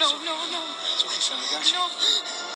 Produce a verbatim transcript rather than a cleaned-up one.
no, no. It's okay, son. I got you. No.